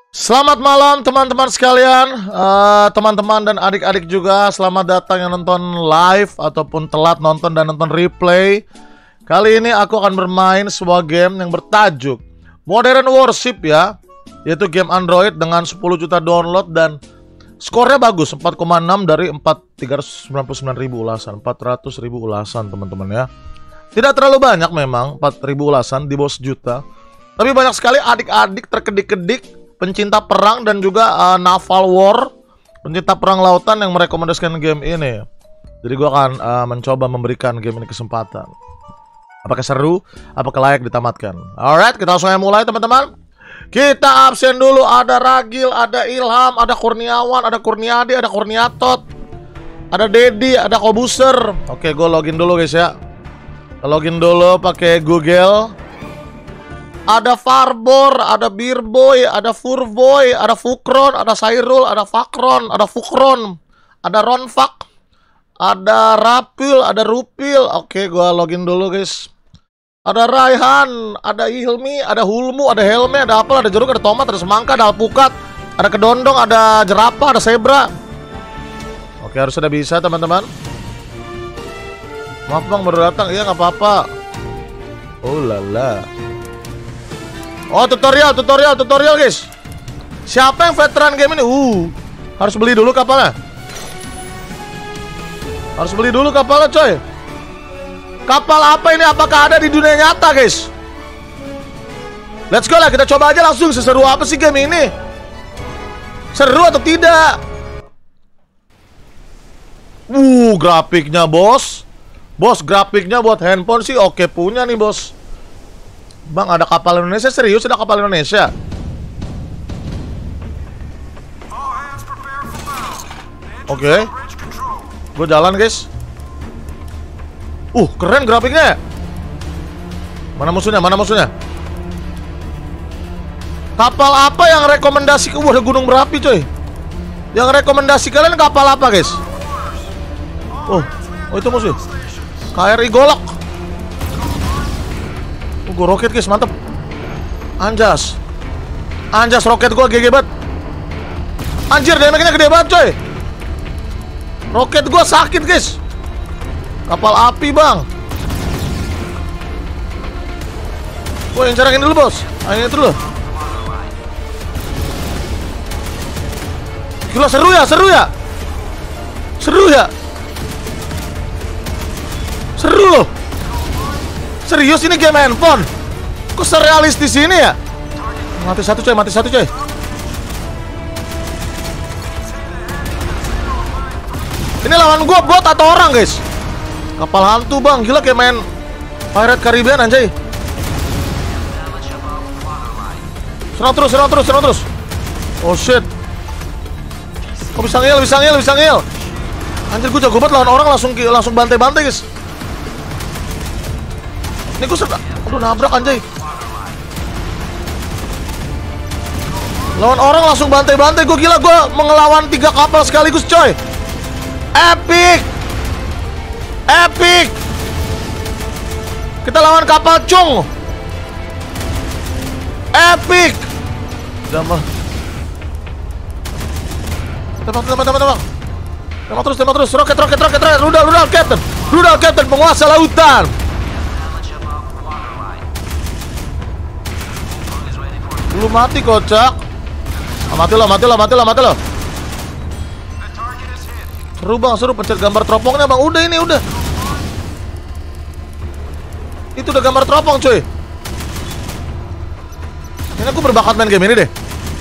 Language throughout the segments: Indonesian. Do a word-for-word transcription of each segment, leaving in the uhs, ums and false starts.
Selamat malam teman-teman sekalian, uh, teman-teman dan adik-adik juga. Selamat datang yang nonton live ataupun telat nonton dan nonton replay. Kali ini aku akan bermain sebuah game yang bertajuk Modern Warship ya, yaitu game Android dengan sepuluh juta download dan skornya bagus, empat koma enam dari tiga ratus sembilan puluh sembilan ribu ulasan, empat ratus ribu ulasan teman-teman ya. Tidak terlalu banyak memang, empat ribu ulasan di bawah sejuta. Tapi banyak sekali adik-adik terkedik-kedik pencinta perang dan juga uh, naval war, pencinta perang lautan yang merekomendasikan game ini. Jadi gue akan uh, mencoba memberikan game ini kesempatan. Apakah seru? Apakah layak ditamatkan? Alright, kita langsung mulai teman-teman. Kita absen dulu. Ada Ragil, ada Ilham, ada Kurniawan, ada Kurniadi, ada Kurniatot, ada Dedi, ada Kobuser. Oke, gue login dulu guys ya. Login dulu pakai Google. Ada Farbor, ada Beerboy, ada Furboy, ada Fukron, ada Sairul, ada Fakron, ada Fukron, ada Ronfak, ada Rapil, ada Rupil. Oke, gua login dulu guys. Ada Raihan, ada Hilmi, ada Hulmu, ada Helme, ada apel, ada jeruk, ada tomat, ada semangka, ada alpukat, ada kedondong, ada jerapah, ada zebra. Oke, harus sudah bisa teman-teman. Maaf bang, baru datang. Iya nggak apa-apa. Oh lala. Oh, tutorial, tutorial, tutorial guys. Siapa yang veteran game ini? Uh, harus beli dulu kapalnya. Harus beli dulu kapalnya coy. Kapal apa ini? Apakah ada di dunia nyata guys? Let's go lah, kita coba aja langsung. Seseru apa sih game ini? Seru atau tidak? Uh, grafiknya bos. Bos, grafiknya buat handphone sih oke punya nih bos. Bang, ada kapal Indonesia? Serius ada kapal Indonesia? Oke okay. Gue jalan guys. Uh, keren grafiknya. Mana musuhnya? Mana musuhnya? Kapal apa yang rekomendasi? Uh, ada gunung berapi coy. Yang rekomendasi kalian kapal apa guys? Oh, oh itu musuh K R I Golok. Gue roket guys, mantep. Anjas. Anjas roket gue G G banget. Anjir, damage-nya gede banget coy. Roket gue sakit guys. Kapal api bang. Gue yang carakin dulu bos. Ayo itu dulu. Gila seru ya, seru ya. Seru ya. Seru loh. Serius ini game handphone. Kok surrealistis ini ya? Mati satu coy, mati satu coy. Ini lawan gua bot atau orang guys? Kapal hantu bang, gila kayak main Pirate Caribbean anjay. Serang terus, serang terus, serang terus. Oh shit. Kok bisa ngil, bisa ngil, bisa ngil. Anjir gua jago banget lawan orang langsung langsung bantai-bantai guys. Ini gue sedang, aduh nabrak anjay. Lawan orang langsung bantai-bantai. Gue gila, gue mengelawan tiga kapal sekaligus coy. Epic. Epic. Kita lawan kapal Chung. Epic. Udah mah. Tembak, tembak, tembak, tembak. Tembak terus, tembak terus. Roket, roket, roket, roket. Rudal, rudal, Captain. Rudal, Captain, penguasa lautan. Belum mati kocak. Ah, mati lo, mati lo, mati lo, mati lo. Seru bang, seru. Pencet gambar teropongnya bang. Udah ini, udah. Itu udah gambar teropong cuy. Kayaknya aku berbakat main game ini deh.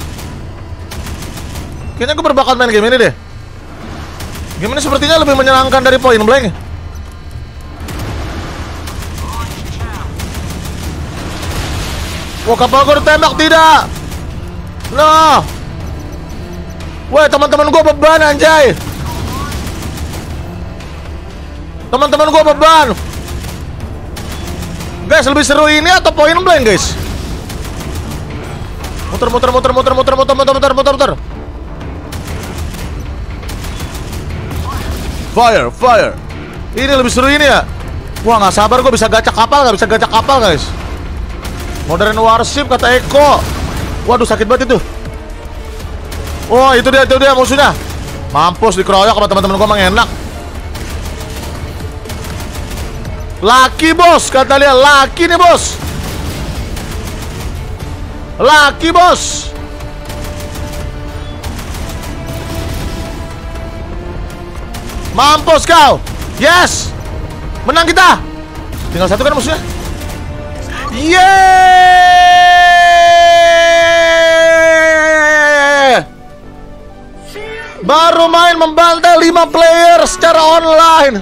Kayaknya aku berbakat main game ini deh. Game ini sepertinya lebih menyenangkan dari Point Blank. Wah, kapal gue ditembak, tidak. Nah. Woi, teman-teman gue beban anjay. Teman-teman gue beban. Guys, lebih seru ini atau Point Blank guys? Muter, muter, muter, muter, muter, muter, muter, muter, muter, muter. Fire, fire. Ini lebih seru ini ya. Wah, nggak sabar gue bisa gacak kapal, nggak bisa gacak kapal guys. Modern Warship kata Eko. Waduh sakit banget itu. Oh, itu dia, itu dia musuhnya. Mampus dikeroyok sama teman-teman gua, emang enak. Laki bos, kata dia, laki nih bos. Laki bos. Mampus kau. Yes. Menang kita. Tinggal satu kan musuhnya. Yeay. Baru main membantai lima player secara online.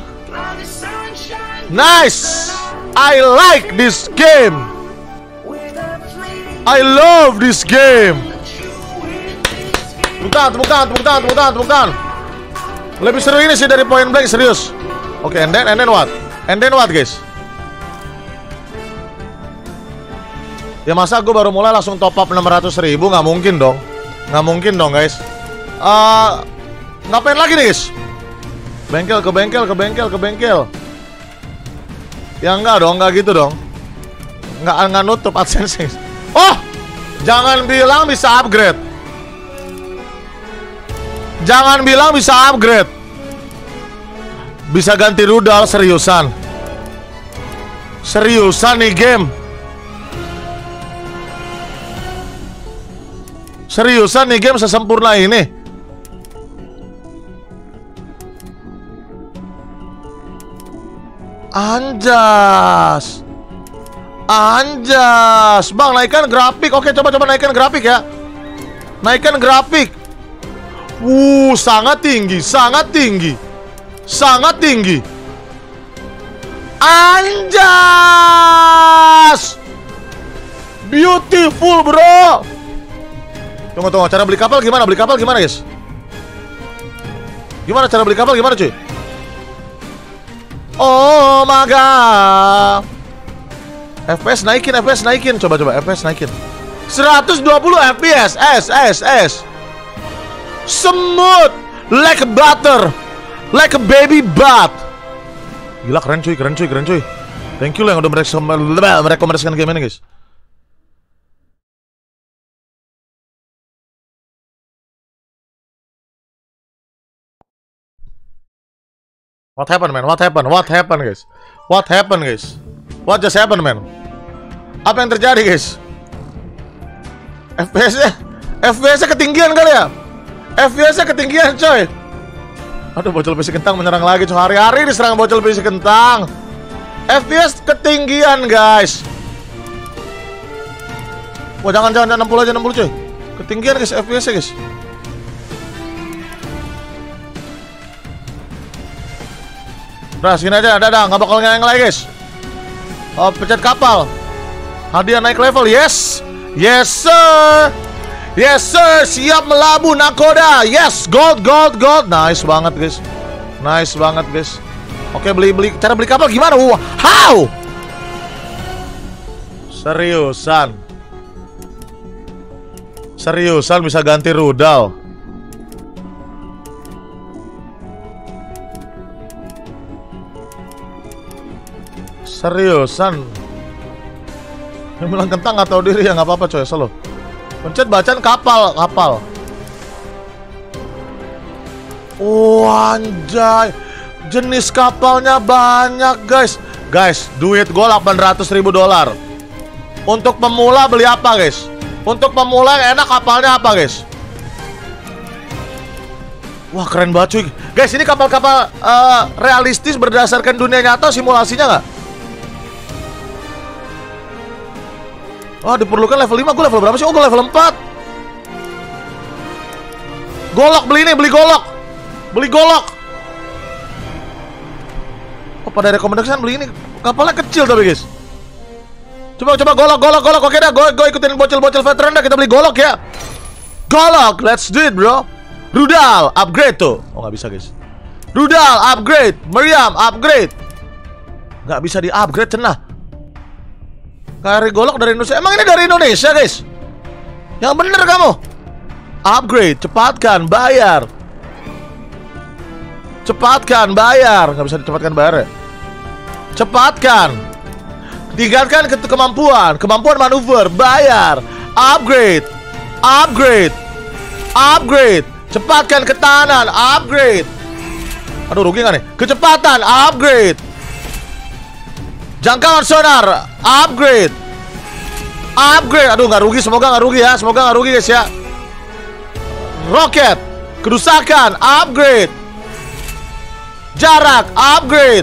Nice. I like this game. I love this game. Tepuk tangan, tepuk tangan, tepuk tangan, tepuk tangan, tepuk tangan. Lebih seru ini sih dari Point Blank, serius. Oke, okay, and then, and then what? And then what, guys? Ya masa gue baru mulai langsung top up enam ratus ribu? Nggak mungkin dong. Nggak mungkin dong, guys. uh, Ngapain lagi nih, guys? Bengkel ke bengkel, ke bengkel, ke bengkel. Ya enggak dong, enggak gitu dong. Nggak, nggak nutup AdSense. Oh! Jangan bilang bisa upgrade. Jangan bilang bisa upgrade. Bisa ganti rudal, seriusan. Seriusan nih game. Seriusan nih game sesempurna ini. Anjas. Anjas. Bang, naikkan grafik. Oke, coba-coba naikkan grafik ya. Naikkan grafik. Wuh, sangat tinggi, sangat tinggi. Sangat tinggi. Anjas. Beautiful, bro. Tunggu, tunggu, cara beli kapal gimana? Beli kapal gimana, guys? Gimana cara beli kapal gimana, cuy? Oh my god. F P S naikin, F P S naikin. Coba, coba, F P S naikin seratus dua puluh F P S. S, S, S. Smooth like a butter, like a baby butt. Gila, keren cuy, keren cuy, keren cuy. Thank you lah yang udah merekomendasikan game ini, guys. What happened, man? What happened? What happened, guys? What happened, guys? What just happened, man? Apa yang terjadi, guys? F P S-nya F P S-nya ketinggian kali ya? F P S-nya ketinggian, coy. Aduh, bocil besi kentang menyerang lagi, coy. Hari-hari diserang bocil besi kentang. F P S ketinggian, guys. Wah, jangan, jangan, enam puluh aja, enam puluh, coy. Ketinggian, guys, F P S-nya, guys. Udah, sini aja, dadah, nggak bakal ngeyang lagi, guys. Oh, pencet kapal. Hadiah naik level, yes. Yes, sir. Yes, sir. Siap melabuh nakoda. Yes, gold, gold, gold. Nice banget, guys. Nice banget, guys. Oke, beli-beli. Cara beli kapal gimana? Wow. How? Seriusan. Seriusan bisa ganti rudal. Seriusan. Yang bilang kentang nggak tahu diri ya, nggak apa-apa, coy. Selalu pencet bacaan kapal, kapal. Oh, anjay. Jenis kapalnya banyak, guys. Guys, duit gue delapan ratus ribu dolar. Untuk pemula beli apa, guys? Untuk pemula yang enak kapalnya apa, guys? Wah, keren banget, cuy. Guys, ini kapal-kapal uh, realistis berdasarkan dunia nyata, simulasinya nggak? Wah, diperlukan level lima. Gue level berapa sih? Oh, gue level empat. Golok, beli ini, beli golok. Beli golok. Oh, pada rekomendasikan beli ini. Kapalnya kecil tapi, guys. Coba, coba golok, golok, golok. Oke dah, gue, gue ikutin bocil-bocil veteran dah. Kita beli golok ya. Golok, let's do it, bro. Rudal, upgrade tuh. Oh, nggak bisa, guys. Rudal, upgrade. Meriam, upgrade. Nggak bisa di-upgrade, cenah. Kari golok dari Indonesia. Emang ini dari Indonesia, guys? Yang bener kamu. Upgrade, cepatkan, bayar. Cepatkan, bayar. Nggak bisa dicepatkan bayar ya? Cepatkan. Tingkatkan ke kemampuan. Kemampuan manuver, bayar. Upgrade. Upgrade. upgrade. Cepatkan ketahanan, upgrade. Aduh, rugi nggak nih? Kecepatan, upgrade. Jangkauan sonar, upgrade. Upgrade. Aduh, nggak rugi, semoga nggak rugi ya. Semoga nggak rugi guys ya. Roket, kerusakan, upgrade. Jarak, upgrade.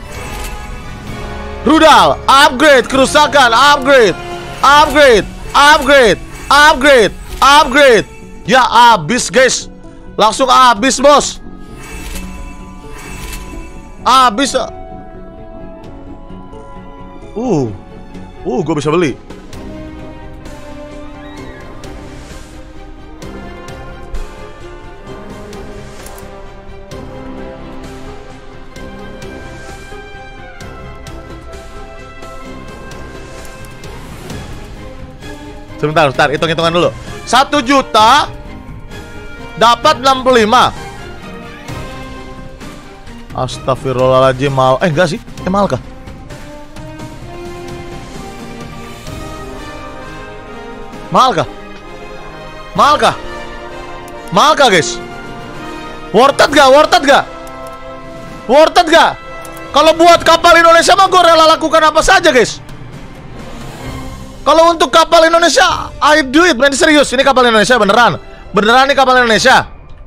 Rudal, upgrade, kerusakan, upgrade. Upgrade, upgrade, upgrade, upgrade. Ya abis guys. Langsung abis bos. Abis. Uh, uh, gue bisa beli. Sebentar, sebentar, hitung-hitungan dulu. Satu juta dapat enam puluh lima. Astagfirullahaladzim, mal. Eh, enggak sih, eh mahal kah? Mahal kah? Mahal kah? Mahal kah guys? Worth it gak? Worth it gak? Worth it gak? Kalau buat kapal Indonesia mah gue rela lakukan apa saja guys. Kalau untuk kapal Indonesia, I do it, man. Serius, ini kapal Indonesia beneran. Beneran nih kapal Indonesia.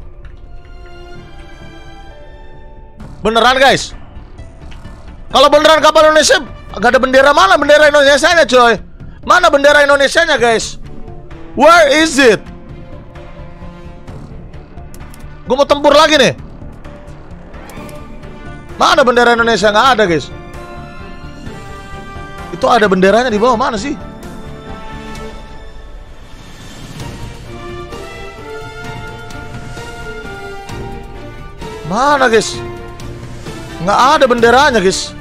Beneran guys. Kalau beneran kapal Indonesia, gak ada bendera. Mana bendera Indonesianya coy? Mana bendera Indonesianya guys? Where is it? Gue mau tempur lagi nih. Mana bendera Indonesia? Nggak ada guys. Itu ada benderanya di bawah, mana sih? Mana guys? Nggak ada benderanya guys.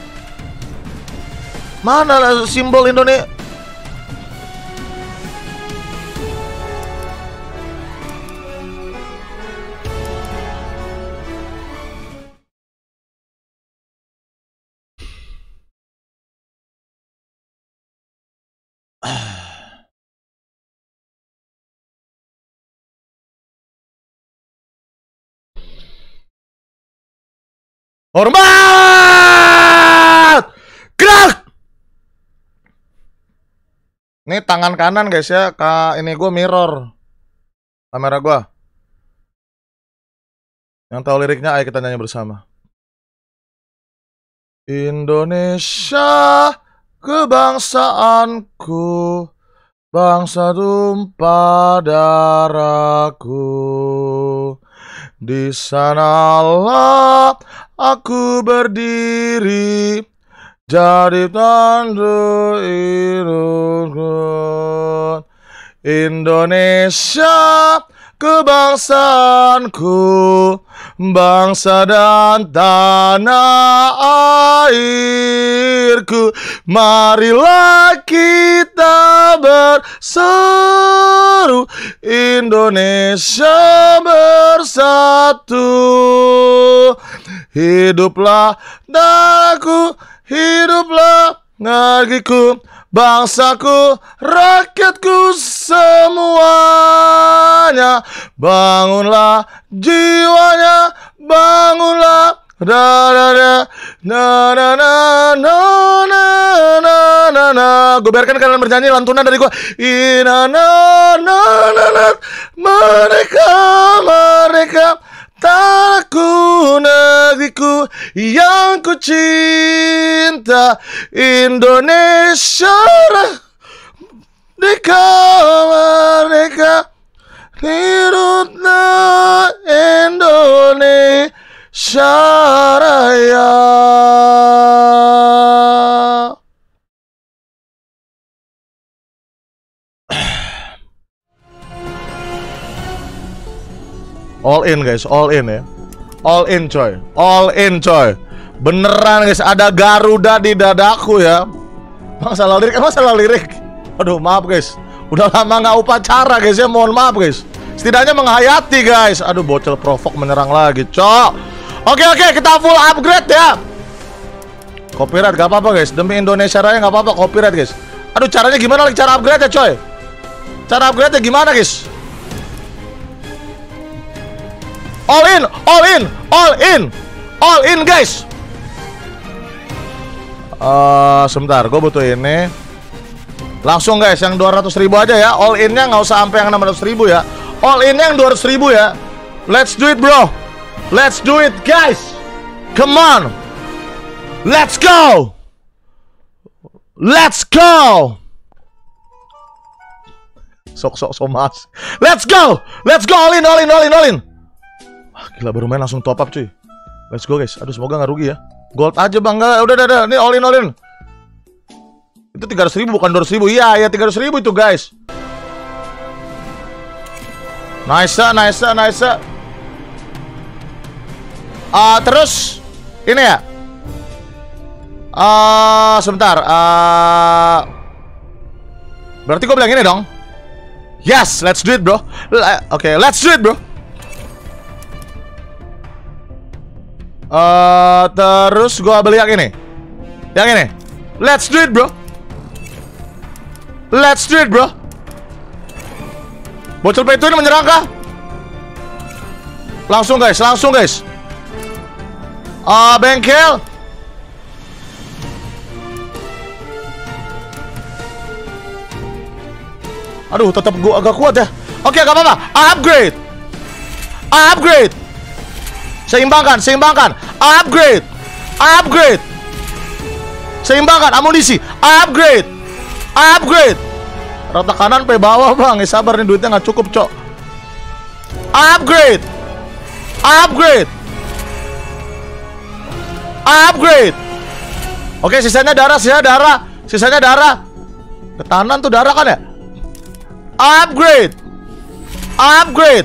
Mana simbol Indonesia? Hormat! Gerak! Ini tangan kanan guys ya, Kak, ini gue mirror kamera gue. Yang tahu liriknya, ayo kita nyanyi bersama. Indonesia, kebangsaanku, bangsa tumpah darahku. Di sanalah aku berdiri, jadi tandu hidupku. Indonesia, kebangsaanku, bangsa dan tanah airku. Marilah kita berseru, Indonesia bersatu. Hiduplah darahku, hiduplah negeriku, bangsaku, rakyatku semuanya. Bangunlah jiwanya, bangunlah. Da da da na na na na na na na na. Gue biarkan kalian bernyanyi lantunan dari gue. Ina na na na na. Mereka, mereka, tanahku, negeriku yang ku cinta. Indonesia, merdeka, merdeka. Hiduplah Indonesia Raya. All in guys, all in ya. All in coy, all in coy. Beneran guys, ada Garuda di dadaku ya. Masalah lirik, masalah lirik. Aduh maaf guys, udah lama nggak upacara guys ya, mohon maaf guys. Setidaknya menghayati guys. Aduh bocil provok menyerang lagi cok. Oke oke, kita full upgrade ya. Copyright gak apa-apa guys, demi Indonesia Raya gak apa-apa copyright guys. Aduh caranya gimana lagi cara upgrade ya coy? Cara upgrade nya gimana guys? All in, all in, all in, all in guys. Uh, sebentar, gue butuh ini. Langsung guys, yang dua ratus ribu aja ya. All innya nggak usah sampai yang enam ratus ribu ya. All innya yang dua ratus ribu ya. Let's do it bro. Let's do it guys. Come on. Let's go. Let's go. Sok sok sok mas. Let's go. Let's go all in, all in, all in, all in. Wah, gila baru main langsung top up cuy. Let's go guys. Aduh semoga nggak rugi ya. Gold aja bang. Nggak, udah udah udah. Ini all in, all in. Itu tiga ratus ribu bukan dua ratus ribu. Iya ya tiga ratus ribu itu guys. Nice, nice, nice. Uh, terus ini ya. Uh, sebentar. Uh, berarti gue bilang ini dong. Yes, let's do it bro. Oke, okay, let's do it bro. Uh, terus gue beli yang ini. Yang ini. Let's do it bro. Let's do it bro. Bocil pay to win menyerang kah? Langsung guys, langsung guys. Ah, uh, bengkel. Aduh, tetap gua agak kuat ya. Oke, gak apa-apa. Upgrade. Upgrade. Seimbangkan, seimbangkan. Upgrade. Upgrade. Seimbangkan amunisi. Upgrade. Upgrade. Rata kanan pe bawah bang. Eh, sabar nih duitnya nggak cukup cok. Upgrade. Upgrade. Upgrade. Oke, sisanya darah, sisanya darah, sisanya darah. Ketahanan tuh darah kan ya? Upgrade. Upgrade.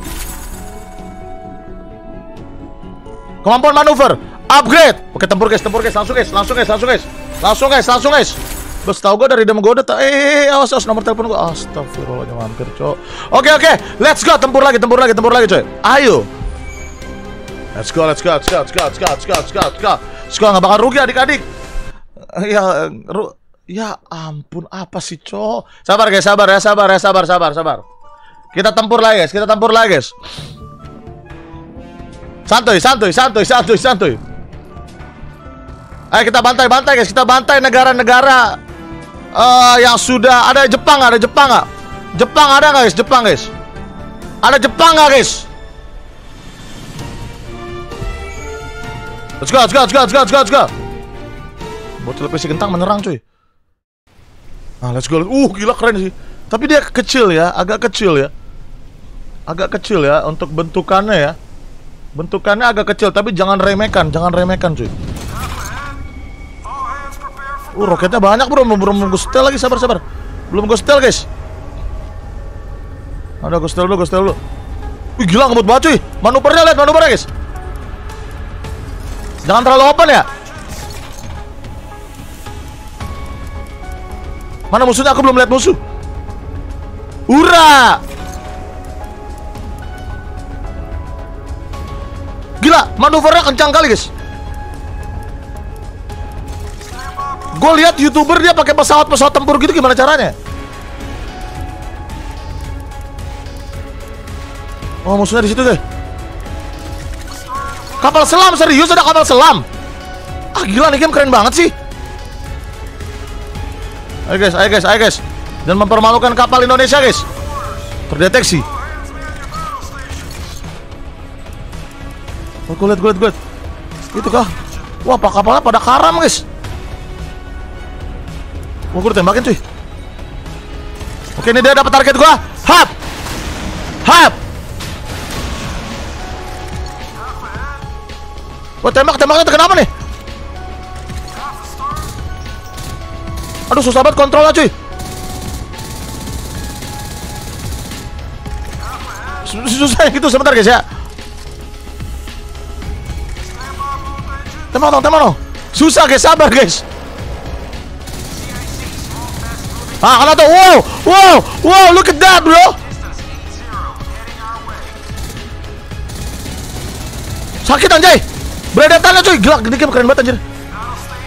Kemampuan manuver. Upgrade. Oke, tempur guys, tempur guys, langsung guys, langsung guys, langsung guys. Langsung guys, langsung guys. Bos tau gue dari dem gue udah eh awas awas nomor telepon gue. Astagfirullahnya mampir cok. Oke oke, let's go, tempur lagi, tempur lagi, tempur lagi coy. Ayo. Let's go, let's go, let's go, let's go, let's go, let's go, let's go, let's go. Let's go, nggak bakal rugi adik-adik. Ya, ru ya ampun apa sih cok. Sabar guys, sabar ya, sabar ya, sabar, sabar, sabar. Kita tempur lagi guys, kita tempur lagi guys. Santuy, santuy, santuy, santuy, santuy. Ayo kita bantai, bantai guys, kita bantai negara-negara uh, yang sudah ada. Jepang, ada Jepang nggak? Jepang ada nggak guys? Jepang guys, ada Jepang nggak guys? Let's go, let's go, let's go, let's go, let's go, let's go. Bocil P C kentang menyerang cuy. Nah, let's go. Uh, gila keren sih. Tapi dia kecil ya, agak kecil ya. Agak kecil ya untuk bentukannya ya. Bentukannya agak kecil, tapi jangan remehkan, jangan remehkan cuy. Uh, roketnya banyak bro, belum belum gue setel lagi, sabar sabar. Belum gue setel guys. Ada gue setel dulu, gue setel dulu. Wih gila ngebut banget cuy. Manuvernya lihat, manuvernya guys. Jangan terlalu open ya. Mana musuhnya? Aku belum lihat musuh. Hurra! Gila, manuvernya kencang kali guys. Gue lihat YouTuber dia pakai pesawat-pesawat tempur gitu, gimana caranya? Oh, musuhnya di situ deh. Kapal selam, serius ada kapal selam. Ah gila nih game keren banget sih. Ayo guys, ayo guys, ayo guys. Dan mempermalukan kapal Indonesia guys. Terdeteksi. Oh, gue liat, gue liat, gue liat. Itu kah? Wah, pak kapalnya pada karam guys. Wah, gue tembakin cuy. Oke, ini dia dapat target gua. Hap. Hap. Wah, tembak, tembaknya kenapa nih? Aduh, susah banget kontrolnya cuy. Susah gitu, sebentar guys ya. Tembak dong, tembak dong. Susah guys, sabar guys. Ah, kena tuh. Wow, wow, wow, look at that bro. Sakit anjay. Beredetannya cuy, gila, ini game keren banget anjir.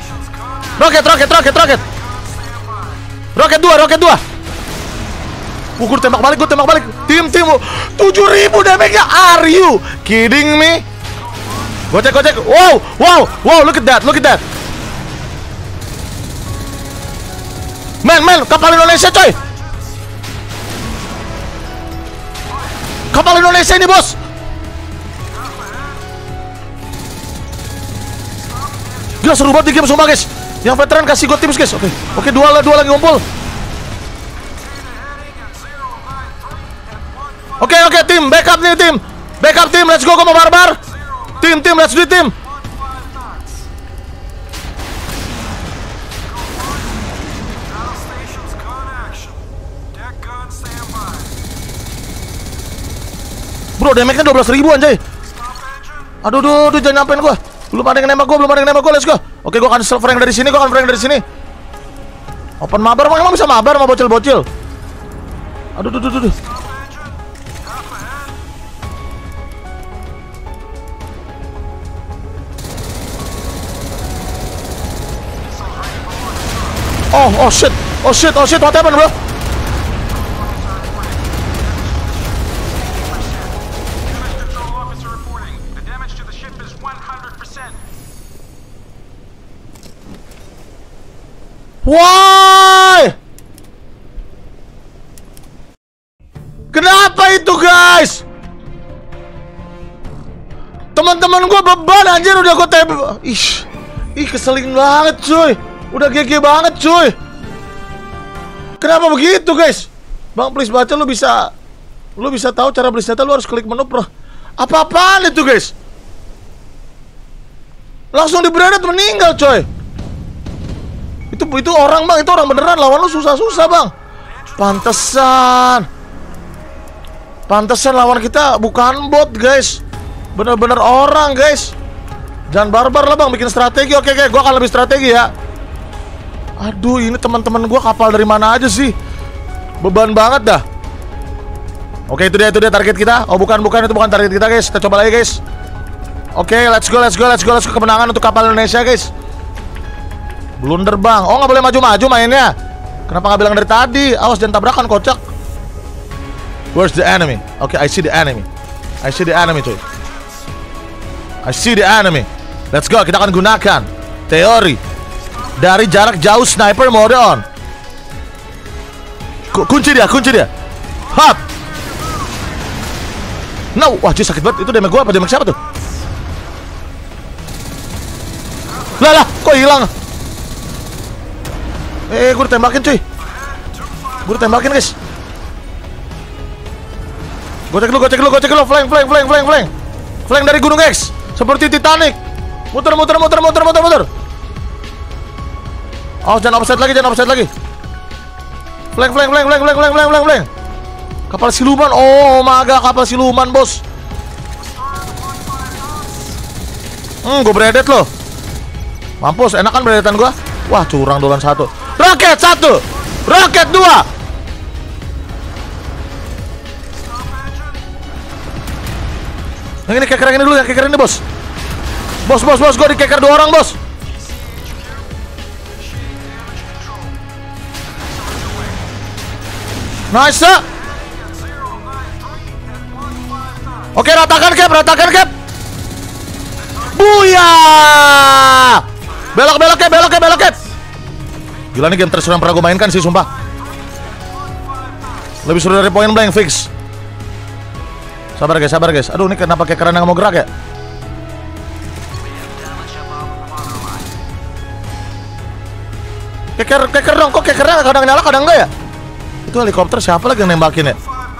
Roket, roket, roket, roket. Roket dua, roket dua. Wah, gue tembak balik, gue tembak balik. Tim, tim, tujuh ribu damage-nya. Are you kidding me? Gocek, gocek. Wow, wow, wow, look at that, look at that. Men, men, kapal Indonesia coy. Kapal Indonesia ini bos. Gila seru banget di game sumpah guys. Yang veteran kasih gue tips guys. Oke, oke dua, dua lagi ngumpul. Oke, oke tim, backup nih tim. Backup tim, let's go, gue mau barbar. Tim, tim, let's do it tim. Bro, damage-nya dua belas ribu anjay. Aduh, aduh, aduh, jangan nyampein gua. Belum ada yang nembak gua, belum ada yang nembak gua, let's go. Oke, gua akan self-rank dari sini, gua akan rank dari sini. Open mabar, emang bisa mabar sama bocil-bocil? Aduh, aduh, aduh, aduh. Oh, oh shit, oh shit, oh shit, what happened bro? Why? Kenapa itu guys? Teman-teman gue beban anjir, udah gue tembak. Ih, ih keselin banget cuy. Udah G G banget cuy. Kenapa begitu guys? Bang please baca, lu bisa Lu bisa tahu cara beli senjata, lu harus klik menu pro. Apa-apaan itu guys? Langsung di bracket meninggal coy. Itu itu orang bang, itu orang beneran, lawan lu susah-susah bang. Pantesan Pantesan lawan kita bukan bot guys. Bener-bener orang guys. Jangan barbar lah bang, bikin strategi. Oke oke, gua akan lebih strategi ya. Aduh, ini teman-teman gua kapal dari mana aja sih? Beban banget dah. Oke, itu dia, itu dia target kita. Oh bukan, bukan, itu bukan target kita guys. Kita coba lagi guys. Oke, let's go, let's go, let's go, let's go. Kemenangan untuk kapal Indonesia guys. Blunder bang. Oh nggak boleh maju-maju mainnya. Kenapa nggak bilang dari tadi? Awas jangan tabrakan kocak. Where's the enemy? Oke, okay, I see the enemy. I see the enemy cuy. I see the enemy. Let's go, kita akan gunakan teori dari jarak jauh sniper mode on. Kunci dia, kunci dia. Hop. No, wah cuy sakit banget. Itu damage gua apa damage siapa tuh? Lah lah, kok hilang? Eh, gue ditembakin cuy. Gue ditembakin guys. Gue cek lu, gue cek lu, gue cek lu. Flank, flank, flank, flank, flank. Flank dari gunung X. Seperti Titanic. Muter, muter, muter, muter, muter, muter. Oh, jangan offset lagi, jangan offset lagi. Flank, flank, flank, flank, flank, flank, flank, flank, flank. Kapal siluman, oh maga, kapal siluman bos. Hmm, gue beredet loh. Mampus, enak kan beredetan gue? Wah, curang dolan satu. Roket satu, roket dua. Yang ini keker ini dulu, yang keker ini bos. Bos, bos, bos, gue dikeker dua orang bos. Nice. Oke, ratakan cap, ratakan cap. Buya. Belok, belok cap, belok cap, belok cap. Gila nih game terseru yang pernah gue mainkan sih sumpah. Lebih seru dari Point Blank fix. Sabar guys, sabar guys. Aduh ini kenapa kekeran yang mau gerak ya? Keker, keker dong, kok kekernya kadang nyala kadang enggak ya? Itu helikopter siapa lagi yang nembakin ya?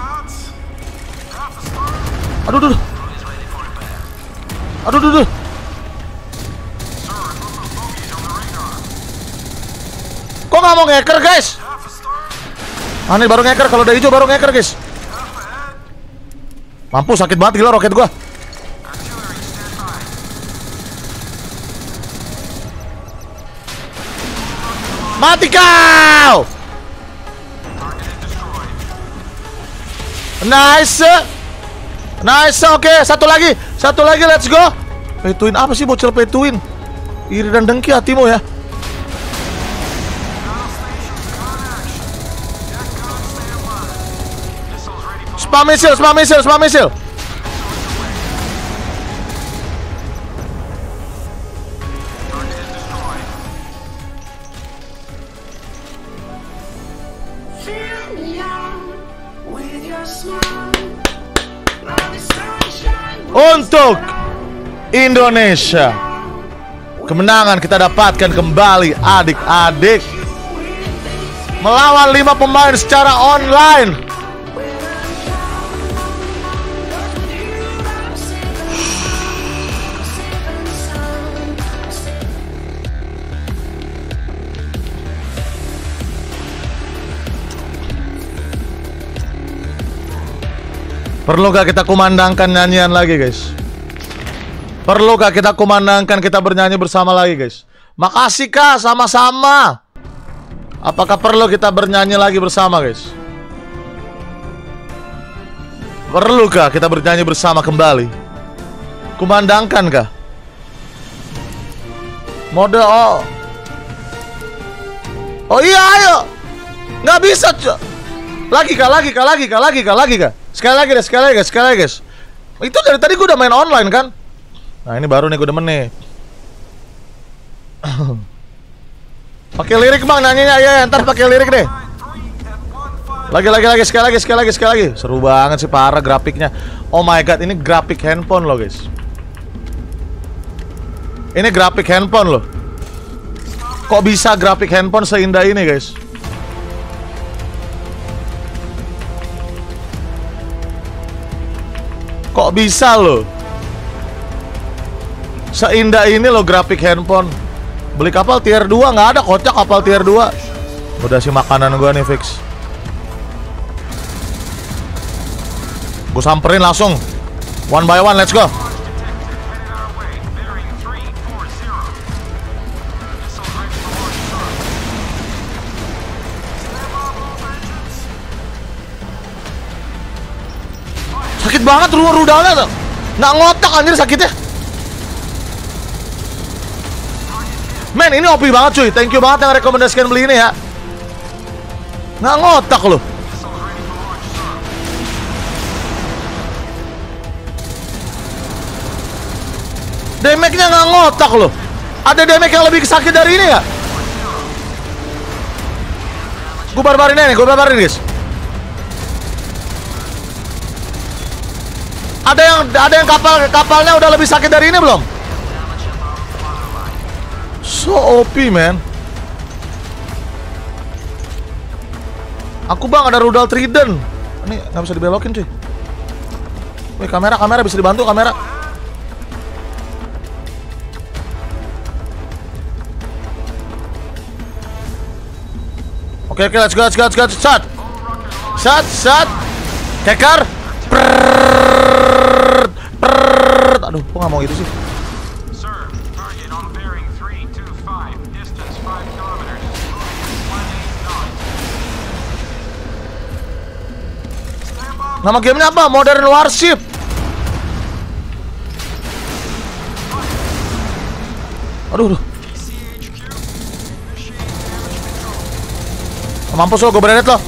Aduh, aduh, aduh, aduh, aduh. Kok nggak mau ngeker guys? Aneh baru ngeker, kalau udah hijau baru ngeker guys. Mampus sakit banget gila roket gua. Mati kau. Nice. Nice, oke, okay. Satu lagi, satu lagi, let's go. Pay to win apa sih bocil pay to win? Iri dan dengki hatimu ya. Spam misil, spam misil, spam misil. Untuk Indonesia, kemenangan kita dapatkan kembali adik-adik. Melawan lima pemain secara online. Perlukah kita kumandangkan nyanyian lagi, guys? Perlukah kita kumandangkan kita bernyanyi bersama lagi, guys? Makasih kak, sama-sama. Apakah perlu kita bernyanyi lagi bersama, guys? Perlukah kita bernyanyi bersama kembali? Kumandangkan kah? Mode oh. Oh iya, ayo. Nggak bisa, cuy. Lagi kah, lagi kah, lagi kah, lagi kah, lagi kah? Sekali lagi deh, sekali lagi guys, sekali lagi guys. Itu dari tadi gue udah main online kan. Nah ini baru nih gue demen nih. Pakai lirik bang nanyanya ya, ntar pakai lirik deh. Lagi lagi lagi sekali lagi sekali lagi sekali lagi. Seru banget sih, parah grafiknya. Oh my god, ini grafik handphone loh guys. Ini grafik handphone loh. Kok bisa grafik handphone seindah ini guys? Kok bisa loh seindah ini loh grafik handphone. Beli kapal tier dua nggak ada, kocak kapal tier dua. Udah sih makanan gua nih fix. Gue samperin langsung. One by one, let's go. Sakit banget rumah rudalnya tuh. Nggak ngotak anjir sakitnya. Men ini O P banget cuy. Thank you banget yang rekomendasikan beli ini ya. Nggak ngotak loh. Damage-nya nggak ngotak loh. Ada damage yang lebih sakit dari ini ya? Gue barbarin aja nih, gue barbarin guys. Ada yang ada yang kapal kapalnya udah lebih sakit dari ini belum? So O P man. Aku bang ada rudal Trident. Ini nggak bisa dibelokin cuy. Wih kamera kamera bisa dibantu kamera. Oke oke let's go let's go let's go shot shot shot kekar. Aduh, kok nggak mau gitu sih? Nama gamenya apa? Modern Warship. Aduh, aduh. Mampus lo, gue berenet lo.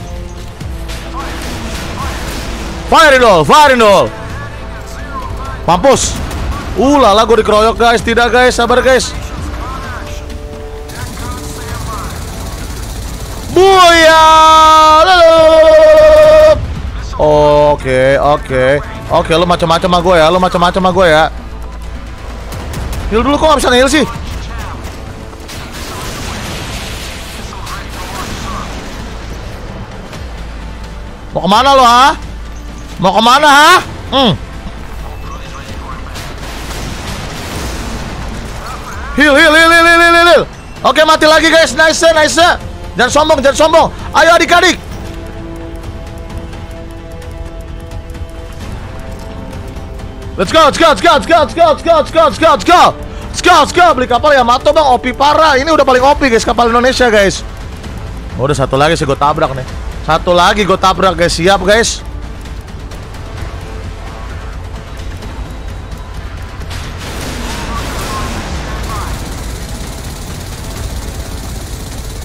Fire in all, fire in all. Mampus. Uh lala gue dikeroyok guys. Tidak guys, sabar guys. Buya. Oke, oke. Oke, lo macam-macam sama gue ya. Lo macam-macam sama gue ya. Heal dulu, kok gak bisa nge-heal sih? Mau kemana lo ha? Mau kemana ha? Hmm. Heal, heal, heal, heal, heal, heal, heal. Oke, mati lagi guys. Nice, nice. Jangan sombong, jangan sombong. Ayo adik-adik. Let's go, let's go, let's go, let's go, let's go, let's go, let's go, let's go, let's go. Let's go, let's go. Beli kapal Yamato bang, O P parah. Ini udah paling O P guys, kapal Indonesia guys. Oh, udah satu lagi sih gue tabrak nih. Satu lagi gue tabrak guys, siap guys.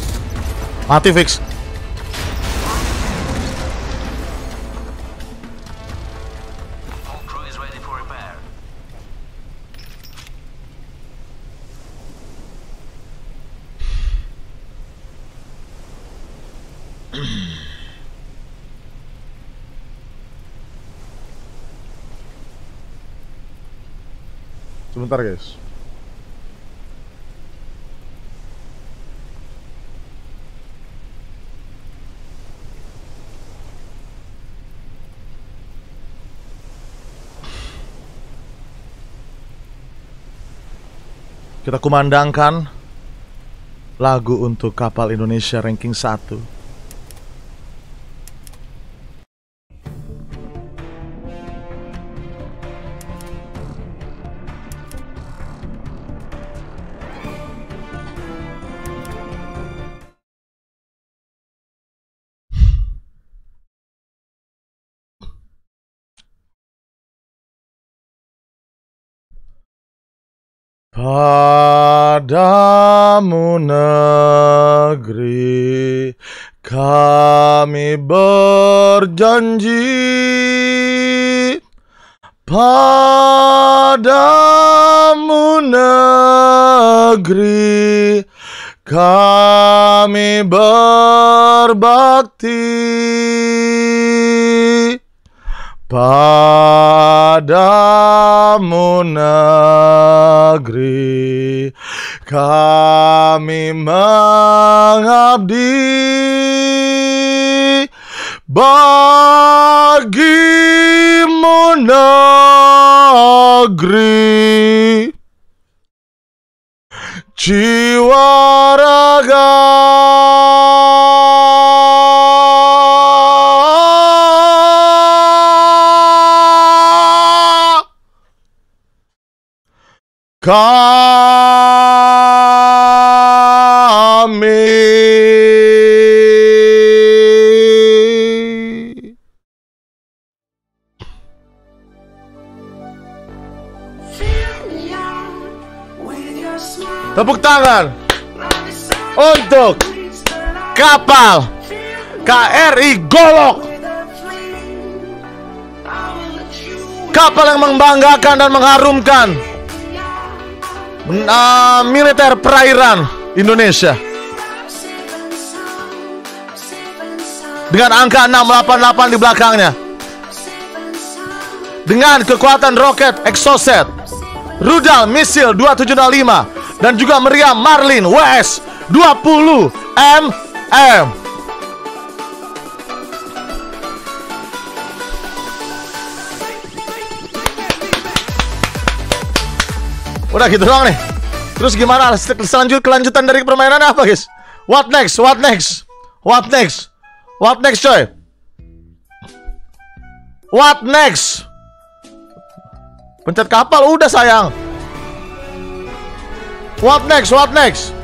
Mati fix. Sebentar guys. Kita kumandangkan lagu untuk kapal Indonesia ranking satu. Padamu negeri kami berjanji, padamu negeri kami berbakti, padamu negeri kami mengabdi, bagimu negeri jiwa raga. Kami tepuk tangan untuk kapal K R I Golok, kapal yang membanggakan dan mengharumkan uh, militer perairan Indonesia dengan angka enam delapan delapan di belakangnya, dengan kekuatan roket Exocet, rudal misil dua tujuh nol lima, dan juga meriam Marlin W S dua puluh M M. Udah gitu doang nih. Terus gimana selanjut kelanjutan dari permainan apa guys? What next? What next? What next? What next coy? What next? Pencet kapal udah sayang. What next? What next?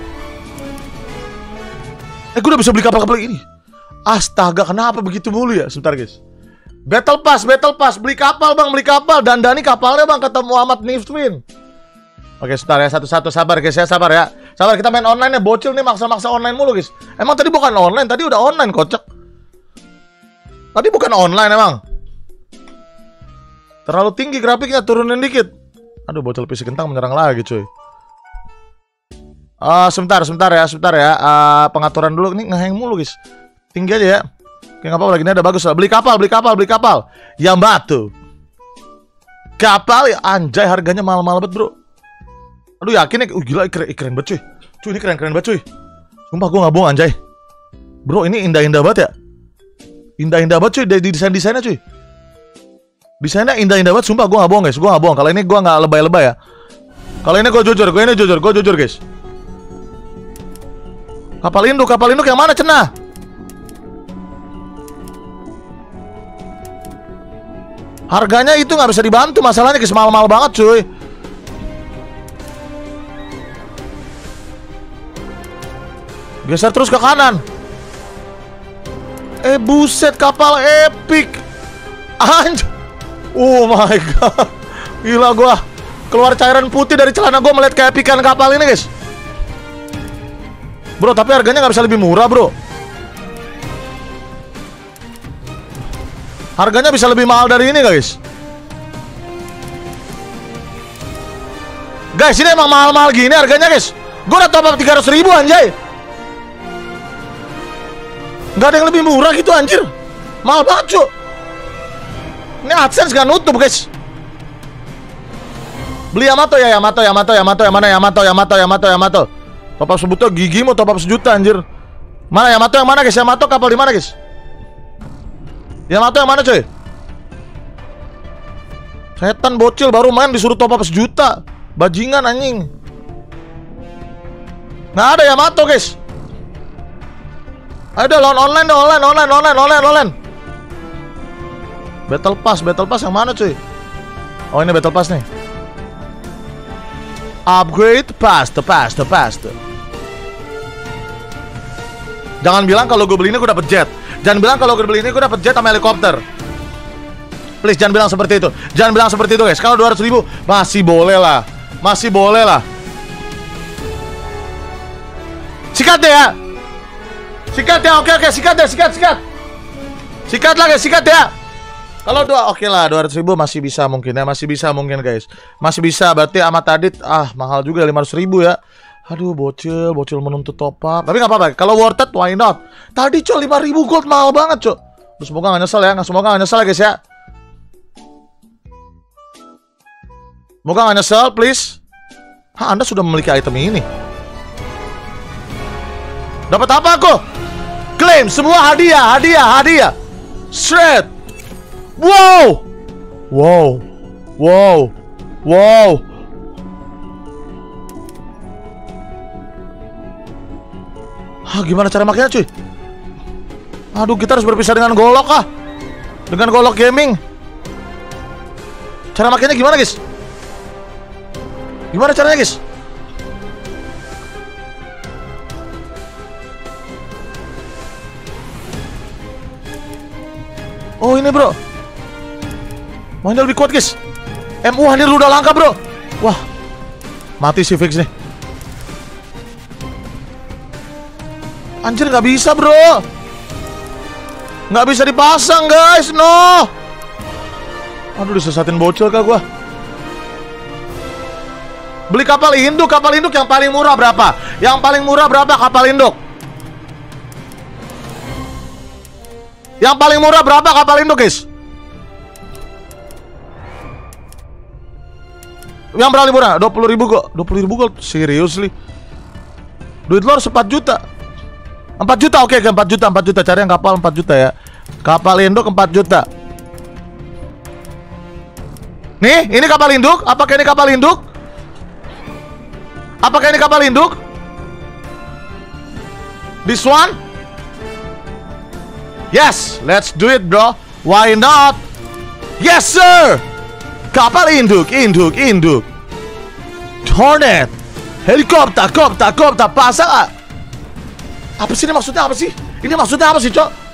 Eh gue udah bisa beli kapal-kapal ini. Astaga, kenapa begitu mulu ya? Sebentar guys. Battle Pass, Battle Pass, beli kapal bang, beli kapal. Dandani kapalnya bang, kata Muhammad Nifwin. Oke, sebentar ya, satu-satu, sabar guys ya, sabar ya. Sabar, kita main online ya, bocil nih, maksa-maksa online mulu guys. Emang tadi bukan online, tadi udah online kocak. Tadi bukan online emang. Terlalu tinggi grafiknya, turunin dikit. Aduh, bocil P C kentang menyerang lagi cuy. Uh, sebentar, sebentar ya, sebentar ya. Uh, pengaturan dulu, ini ngehang mulu guys. Tinggi aja ya. Oke, nggak apa-apa, lagi ini ada bagus lah. Beli kapal, beli kapal, beli kapal. Yamato. Kapal ya, anjay, harganya mahal-mahal banget bro. Aduh yakin ya, uh, gila keren, keren banget cuy. Cuy ini keren-keren banget cuy. Sumpah gue gak bohong anjay. Bro ini indah-indah banget ya. Indah-indah banget cuy, dari desain-desainnya cuy. Desainnya indah-indah banget, sumpah gue gak bohong guys. Gue gak bohong, kalau ini gue gak lebay-lebay ya. Kalau ini gue jujur, gue ini jujur, gue jujur guys. Kapal induk, kapal induk yang mana cenah? Harganya itu gak bisa dibantu, masalahnya guys, mahal-mahal banget cuy. Geser terus ke kanan. Eh buset, kapal epic. Anj. Oh my god. Gila gua. Keluar cairan putih dari celana gua melihat keepikan kapal ini guys. Bro, tapi harganya nggak bisa lebih murah bro. Harganya bisa lebih mahal dari ini guys. Guys, ini emang mahal-mahal gini harganya guys. Gua udah top up tiga ratus ribu anjay. Nggak ada yang lebih murah gitu anjir. Mahal banget cu. Ini AdSense gak nutup guys. Beli Yamato ya, Yamato, Yamato, Yamato, yang mana Yamato, Yamato, Yamato, Yamato. Top up sebuto gigi mau top up sejuta anjir. Mana Yamato yang mana guys? Yamato kapal di mana guys? Yamato yang mana coy? Setan bocil baru main disuruh top up sejuta. Bajingan anjing. Nggak ada Yamato guys. Ayo deh lawan online deh, online, online, online, online, online. Battle Pass, Battle Pass yang mana cuy? Oh ini Battle Pass nih. Upgrade Pass, the Pass, the Pass the. Jangan bilang kalau gue beli ini gue dapet jet. Jangan bilang kalau gue beli ini gue dapet jet sama helikopter. Please jangan bilang seperti itu. Jangan bilang seperti itu guys. Kalau dua ratus ribu masih boleh lah. Masih boleh lah. Sikat deh ya. Sikat ya, oke oke, sikat deh, sikat, sikat. Sikat lah guys, sikat ya. Kalau dua, oke lah, dua ratus ribu masih bisa mungkin ya, masih bisa mungkin guys. Masih bisa, berarti sama tadi, ah mahal juga lima ratus ribu ya. Aduh bocil, bocil menuntut top up. Tapi nggak apa-apa, kalau worth it, why not? Tadi cok, lima ribu gold mahal banget cok. Semoga nggak nyesel ya, semoga nggak nyesel ya guys ya. Semoga nggak nyesel, please. Hah, Anda sudah memiliki item ini. Dapat apa aku? Claim semua hadiah, hadiah, hadiah. Shred. Wow. Wow. Wow. Wow. Hah, gimana cara makanya cuy? Aduh, kita harus berpisah dengan golok ah. Dengan golok gaming. Cara makanya gimana guys? Gimana caranya guys? Oh ini bro, mainnya lebih kuat guys. M U hadir udah langka bro. Wah, mati si Fix nih. Anjir nggak bisa bro, nggak bisa dipasang guys, no. Aduh disesatin bocil kah gua. Beli kapal induk, kapal induk yang paling murah berapa? Yang paling murah berapa kapal induk? Yang paling murah berapa kapal induk guys? Yang paling murah dua puluh ribu kok. dua puluh ribu kok. Seriously. Duit lo harus empat juta. empat juta oke, okay, empat juta, empat juta. Cari yang kapal empat juta ya. Kapal induk empat juta. Nih, ini kapal induk. Apakah ini kapal induk? Apakah ini kapal induk? This one? Yes, let's do it bro. Why not? Yes sir. Kapal induk, induk, induk. Hornet. Helikopter, kopter, kopter. Pasang. Apa sih ini maksudnya apa sih? Ini maksudnya apa sih cok?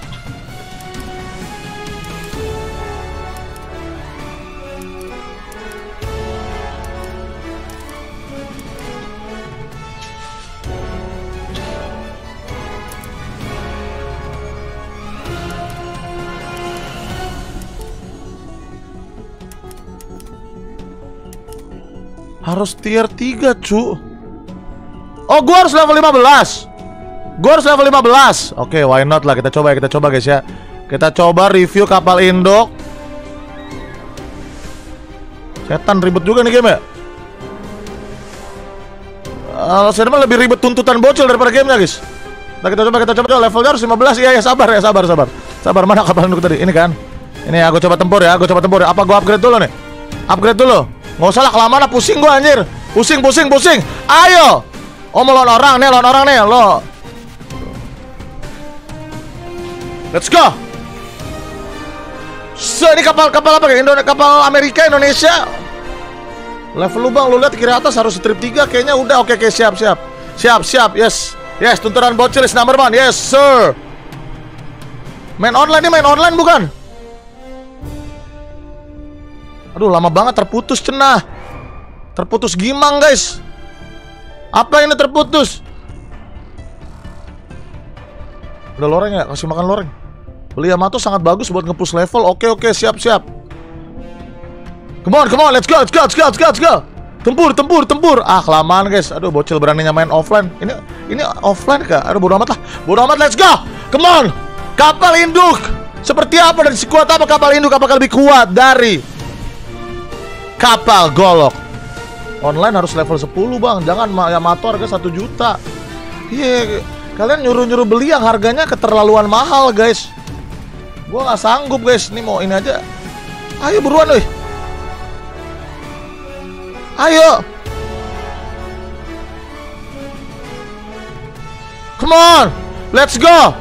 Harus tier tiga cu. Oh gua harus level lima belas. Gua harus level lima belas. Oke, okay, why not lah, kita coba ya, kita coba guys ya. Kita coba review kapal induk. Setan ribet juga nih game ya. Uh, saya lebih ribet tuntutan bocil daripada gamenya guys. Nah kita coba, kita coba, coba. Levelnya harus lima belas. Iya ya, sabar ya, sabar, sabar. Sabar, mana kapal induk tadi? Ini kan. Ini aku coba tempur ya, aku coba tempur ya. Apa gua upgrade dulu nih? Upgrade dulu. Nggak usah lah, kelamaan pusing gua anjir. Pusing, pusing, pusing. Ayo. Oh mau lawan orang nih, lawan orang nih lo. Let's go. So, ini kapal kapal apa kayak Indonesia, kapal Amerika Indonesia. Level lu bang, lu lihat kiri atas harus strip tiga kayaknya udah. Oke, oke, siap, siap. Siap, siap. Yes. Yes, tuntunan bocil is number one. Yes, sir. Main online nih, main online bukan? Aduh, lama banget terputus cenah. Terputus gimang, guys. Apa ini terputus? Udah loreng ya? Kasih makan loreng. Beli Yamato sangat bagus buat nge-push level. Oke, oke, siap, siap. Come on, come on, let's go, let's go, let's go, let's go, let's go. Tempur, tempur, tempur. Ah, kelamaan, guys. Aduh, bocil beraninya main offline. Ini ini offline kah? Aduh, bodo amat lah. Bodo amat, let's go. Come on. Kapal induk seperti apa dan sekuat apa kapal induk? Apakah lebih kuat dari kapal golok? Online harus level sepuluh bang. Jangan Yamato harga satu juta. Iya, kalian nyuruh-nyuruh beli yang harganya keterlaluan mahal guys. Gua nggak sanggup guys. Ini mau ini aja. Ayo buruan weh. Ayo. Come on. Let's go.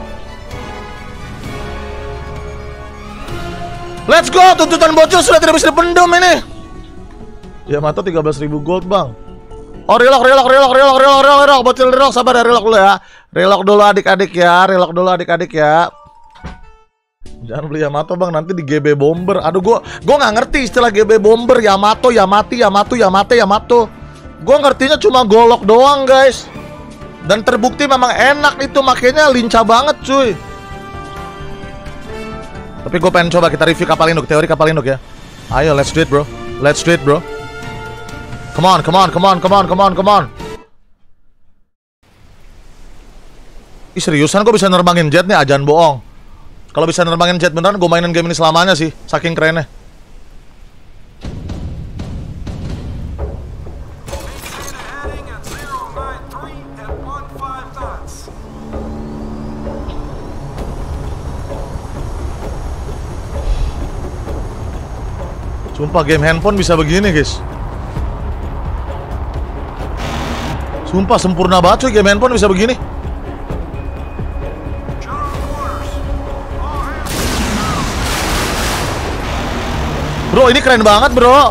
Let's go. Tuntutan bocil sudah tidak bisa dipendam ini. Yamato tiga belas ribu gold bang. Oh relock, relock, relock, relock, relock, relock, relock. Bocil relock, sabar ya, relock dulu ya. Relock dulu adik-adik ya. Relock dulu adik-adik ya. Jangan beli Yamato bang, nanti di G B Bomber. Aduh gua gua nggak ngerti istilah G B Bomber. Yamato, Yamati, Yamato, Yamate, Yamato. Gua ngertinya cuma golok doang guys. Dan terbukti memang enak itu, makanya lincah banget cuy. Tapi gue pengen coba kita review kapal induk, teori kapal induk ya. Ayo let's do it bro. Let's do it bro. Come on, come on, come on, come on, come on, come on. Ih seriusan gue bisa nerbangin jet nih, ajan bohong. Kalau bisa nerbangin jet beneran gue mainin game ini selamanya sih, saking kerennya. Sumpah game handphone bisa begini guys. Sumpah sempurna banget cuy, game handphone bisa begini. Bro ini keren banget bro.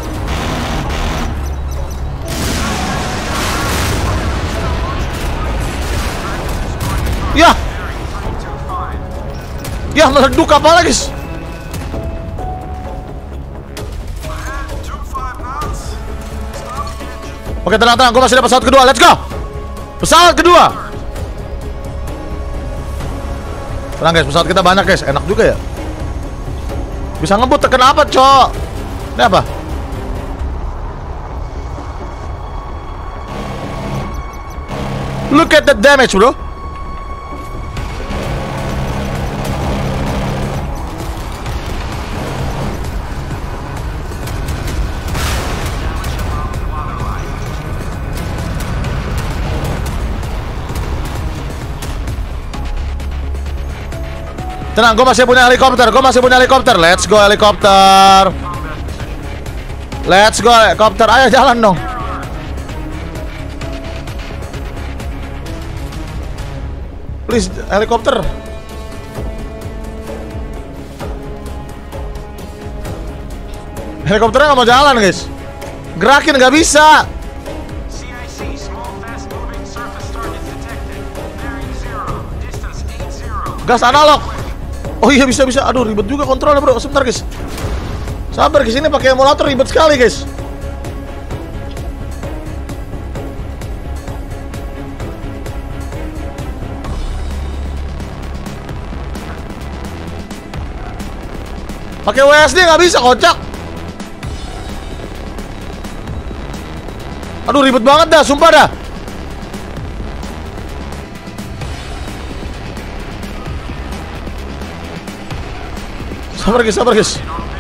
Yah. Yah meleduk kapalnya guys. Oke tenang-tenang, gue masih ada pesawat kedua, let's go. Pesawat kedua. Tenang guys, pesawat kita banyak guys, enak juga ya. Bisa ngebut, tekan apa cok? Ini apa? Look at the damage bro. Tenang, gue masih punya helikopter, gue masih punya helikopter. Let's go helikopter. Let's go helikopter, ayo jalan dong. Please, helikopter. Helikopternya nggak mau jalan guys. Gerakin nggak bisa. Gas analog. Oh iya bisa bisa. Aduh ribet juga kontrolnya bro. Sebentar guys. Sabar guys, ini pakai emulator ribet sekali guys. Pakai W S D nggak bisa kocak. Aduh ribet banget dah, sumpah dah. Sabar guys, sabar guys.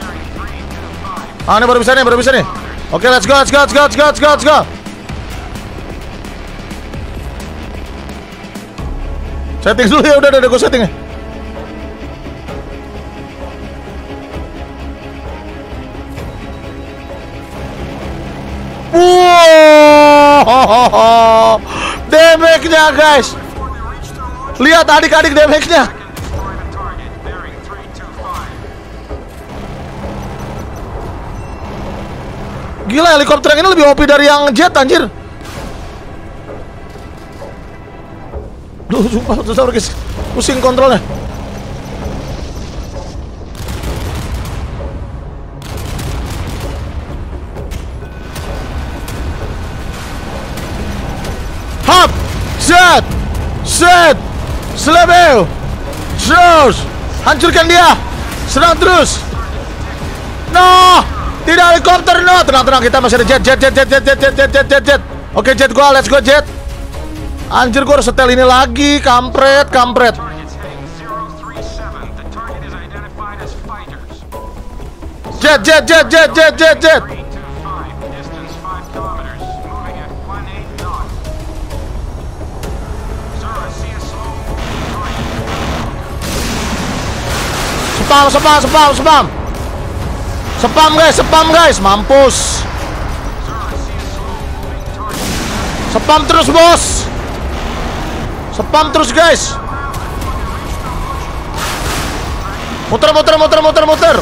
Ah ini baru bisa nih, baru bisa nih. Oke, let's go, let's go, let's go, let's go, let's go, let's go. Setting dulu ya, udah, udah, udah gue setting ya. Wow, damage-nya guys. Lihat adik-adik damage-nya. Gila, helikopter yang ini lebih O P dari yang jet anjir. Duh, sumpah, susah guys. Pusing kontrolnya. Hop! Set! Set! Selebel! Terus! Hancurkan dia! Serang terus! No! Tidak helikopter, no. Tenang-tenang, kita masih ada jet, jet, jet, jet, jet, jet, jet, jet, jet, jet, jet. Oke, jet gua, let's go jet. Anjir, gua harus setel ini lagi, kampret, kampret. Jet, jet, jet, jet, jet, jet, jet. Spam, spam, spam, spam. Spam guys, spam guys, mampus. Spam terus bos. Spam terus guys. Muter, muter, muter, muter, muter.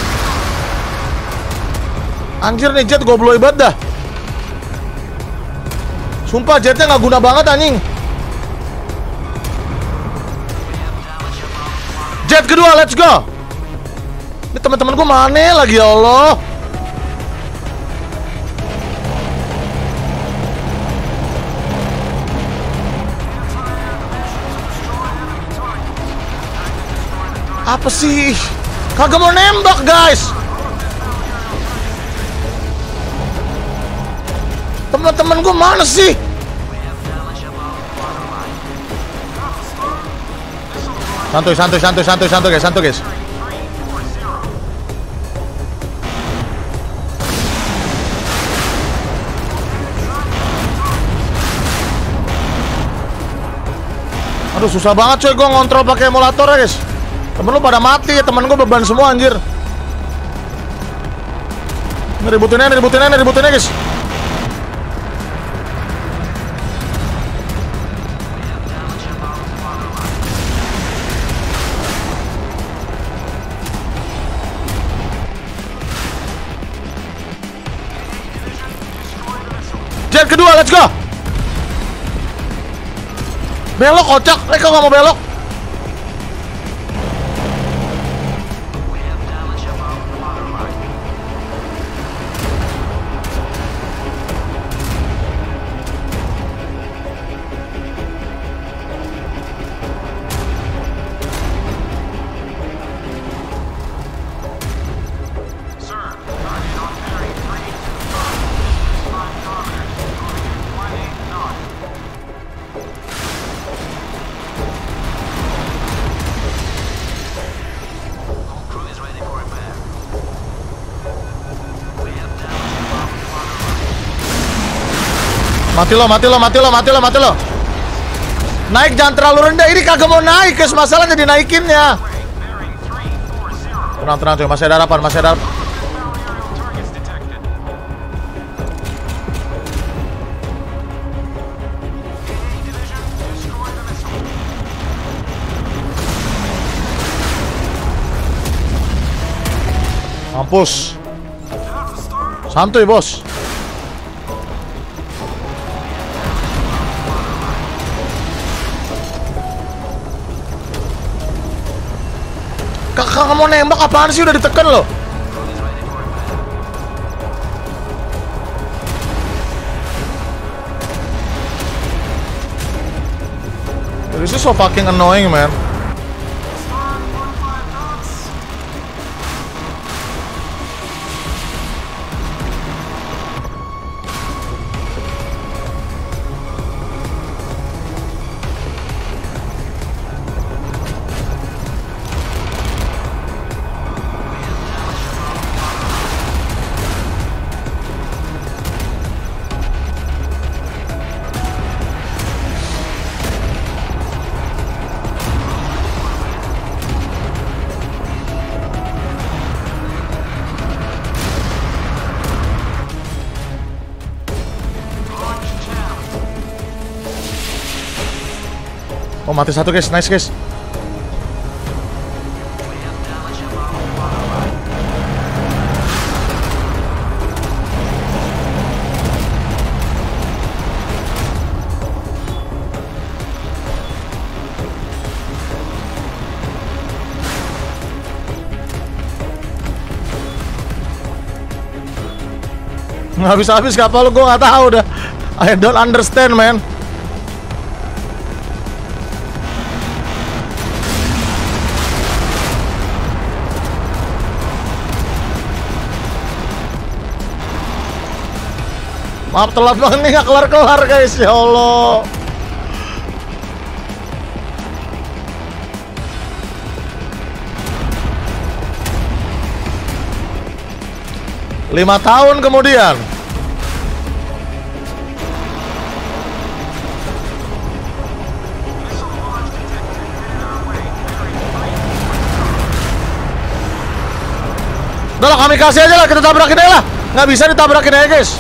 Anjir nih jet goblok banget dah. Sumpah jetnya nggak guna banget anjing. Jet kedua, let's go. Ini teman-teman gue mana lagi ya Allah. Apa sih? Kagak mau nembak guys. Teman-teman gue mana sih? Santuy, santuy, santuy, santuy, santuy guys, santuy guys. Aduh susah banget coy gue ngontrol pakai emulator ya guys. Temen lu pada mati, temen gue beban semua anjir. Ini ributinnya, ini ributinnya, ini ributinnya guys. Jet kedua, let's go. Belok kocak, mereka nggak mau belok. Mati lo, mati lo, mati lo, mati lo, mati lo. Naik jangan terlalu rendah. Ini kagak mau naik guys, masalahnya dinaikinnya. Tenang, tenang cuy, masih ada harapan, masih ada harapan. Mampus. Santuy bos. Kakak mau nembak apaan sih, udah ditekan loh. This is so fucking annoying man. Oh mati satu guys, nice guys. Nggak habis-habis kapal lu, gue nggak tahu dah. I don't understand man. Maaf telat banget nih, gak kelar-kelar guys, ya Allah. Lima tahun kemudian. Udah lah, kami kasih aja lah, kita tabrakin aja lah. Nggak bisa ditabrakin aja guys.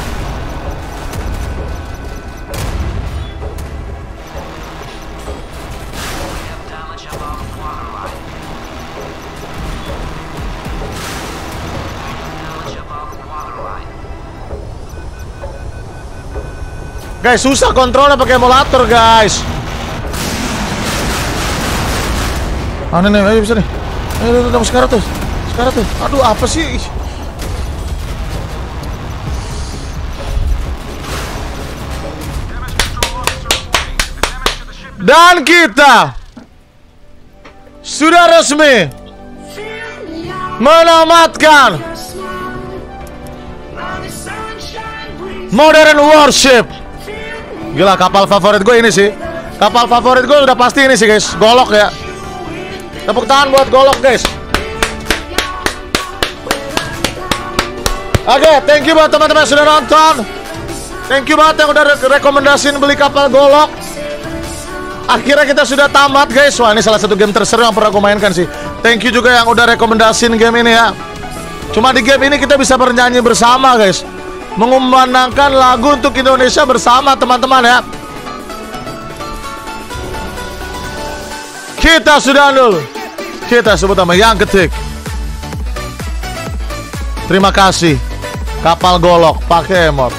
Guys, susah kontrolnya pakai emulator guys. Ah nih, nih, ayo bisa nih. Ayo, ayo, ayo, sekarang tuh. Sekarang tuh. Aduh, apa sih? Dan kita sudah resmi menamatkan Modern Warship. Gila, kapal favorit gue ini sih. Kapal favorit gue udah pasti ini sih guys. Golok ya. Tepuk tangan buat Golok guys. Oke, okay, thank you buat teman-teman yang sudah nonton. Thank you banget yang udah re rekomendasiin beli kapal Golok. Akhirnya kita sudah tamat guys. Wah, ini salah satu game terseru yang pernah gue mainkan sih. Thank you juga yang udah rekomendasiin game ini ya. Cuma di game ini kita bisa bernyanyi bersama guys, mengumandangkan lagu untuk Indonesia bersama teman-teman ya. Kita sudah dulu. Kita sebut nama yang ketik. Terima kasih kapal Golok pakai emot.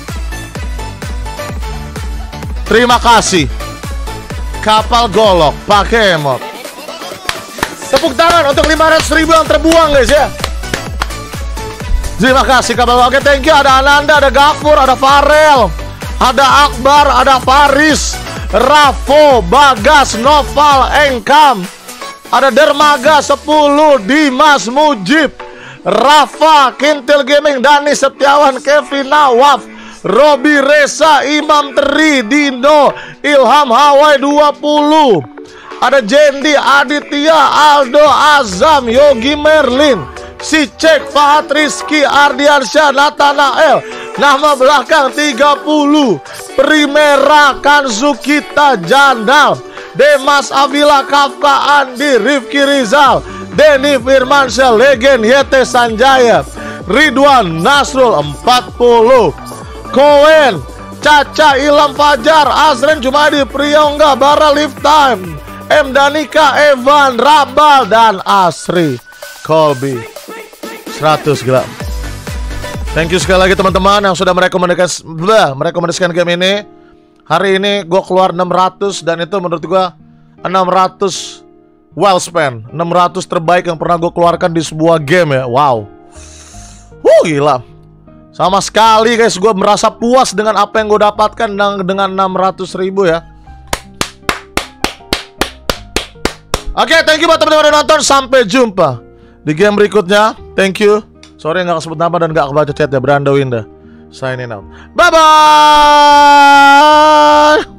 Terima kasih kapal Golok pakai emot. Tepuk tangan untuk lima ratus ribu yang terbuang guys ya. Terima kasih kapal Golok. Oke, thank you. Ada Ananda, ada Gafur, ada Farel, ada Akbar, ada Faris, Rafo, Bagas, Noval, Engkam, ada Dermaga sepuluh, Dimas, Mujib, Rafa, Kintil Gaming, Dani Setiawan, Kevin Nawaf, Robi Reza, Imam Teri, Dino, Ilham Hawaii dua puluh, ada Jendi, Aditya, Aldo, Azam, Yogi Merlin, Si Cek, Fahad Rizky, Ardiansyah, Nathanael, nama belakang tiga puluh, Primera, Kanzukita, Jandal, Demas, Avila, Kafka, Andi, Rifki Rizal, Denny Firmansyah, Legend, Yete Sanjaya, Ridwan, Nasrul empat puluh, Koen, Caca, Ilham Fajar, Azren Jumadi, Priyongga, Bara Lifetime, M Danika, Evan, Rabal, dan Asri Colby seratus gram. Thank you sekali lagi teman-teman yang sudah merekomendasikan merekomendasikan game ini. Hari ini gue keluar enam ratus dan itu menurut gue enam ratus well spent, enam ratus terbaik yang pernah gue keluarkan di sebuah game ya. Wow. Wuh, gila. Sama sekali guys, gue merasa puas dengan apa yang gue dapatkan dengan enam ratus ribu ya. Oke, okay, thank you buat teman-teman yang nonton. Sampai jumpa di game berikutnya. Thank you. Sorry nggak kesebut nama dan nggak kebaca chat ya. Brando Winda signing out. Bye bye.